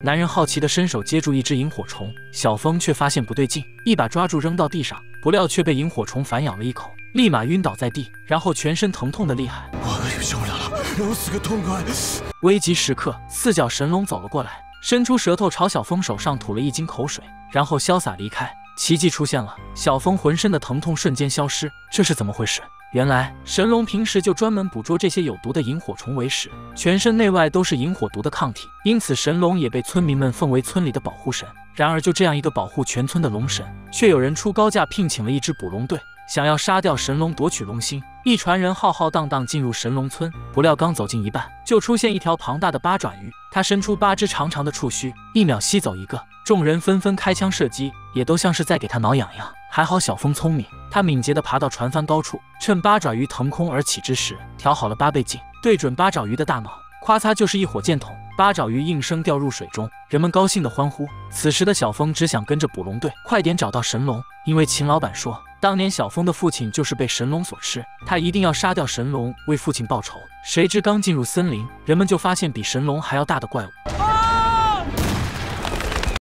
男人好奇地伸手接住一只萤火虫，小峰却发现不对劲，一把抓住扔到地上，不料却被萤火虫反咬了一口，立马晕倒在地，然后全身疼痛的厉害。 我受不了了，让我死个痛快！ 危急时刻，四脚神龙走了过来，伸出舌头朝小峰手上吐了一晶口水，然后潇洒离开。奇迹出现了，小峰浑身的疼痛瞬间消失，这是怎么回事？原来神龙平时就专门捕捉这些有毒的萤火虫为食，全身内外都是萤火毒的抗体，因此神龙也被村民们奉为村里的保护神。然而就这样一个保护全村的龙神，却有人出高价聘请了一支捕龙队，想要杀掉神龙夺取龙心。一船人浩浩荡荡进入神龙村，不料刚走近一半，就出现一条庞大的八爪鱼，它伸出8只长长的触须，一秒吸走一个。众人纷纷开枪射击，也都像是在给它挠痒痒。还好小峰聪明，他敏捷地爬到船帆高处，趁八爪鱼腾空而起之时，调好了8倍镜，对准八爪鱼的大脑，咔嚓就是一火箭筒，八爪鱼应声掉入水中，人们高兴地欢呼。此时的小峰只想跟着捕龙队快点找到神龙，因为秦老板说，当年小峰的父亲就是被神龙所吃，他一定要杀掉神龙为父亲报仇。谁知刚进入森林，人们就发现比神龙还要大的怪物。